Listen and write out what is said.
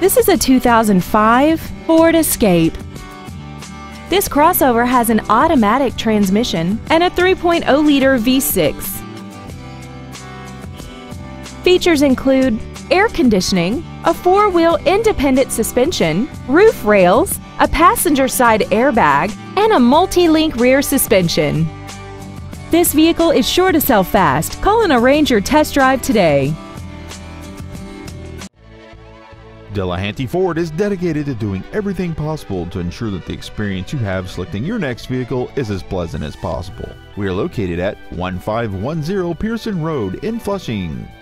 This is a 2005 Ford Escape. This crossover has an automatic transmission and a 3.0-liter V6. Features include air conditioning, a four-wheel independent suspension, roof rails, a passenger side airbag, and a multi-link rear suspension. This vehicle is sure to sell fast. Call and arrange your test drive today. Delahanty Ford is dedicated to doing everything possible to ensure that the experience you have selecting your next vehicle is as pleasant as possible. We are located at 1510 Pearson Road in Flushing.